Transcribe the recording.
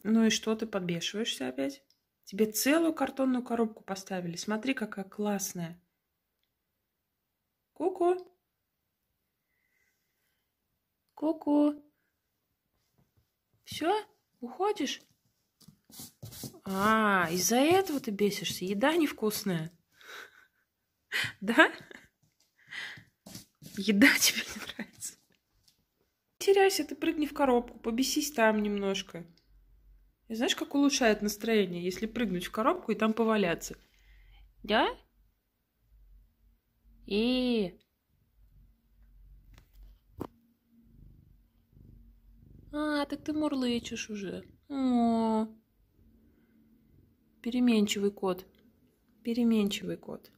Ну и что, ты подбешиваешься опять? Тебе целую картонную коробку поставили. Смотри, какая классная. Ку-ку. Ку-ку. Все? Уходишь? А, из-за этого ты бесишься? Еда невкусная. Да? Еда тебе не нравится? Теряйся, ты прыгни в коробку, побесись там немножко. И знаешь, как улучшает настроение, если прыгнуть в коробку и там поваляться? Да? И так ты мурлычешь уже. О, переменчивый кот. Переменчивый кот.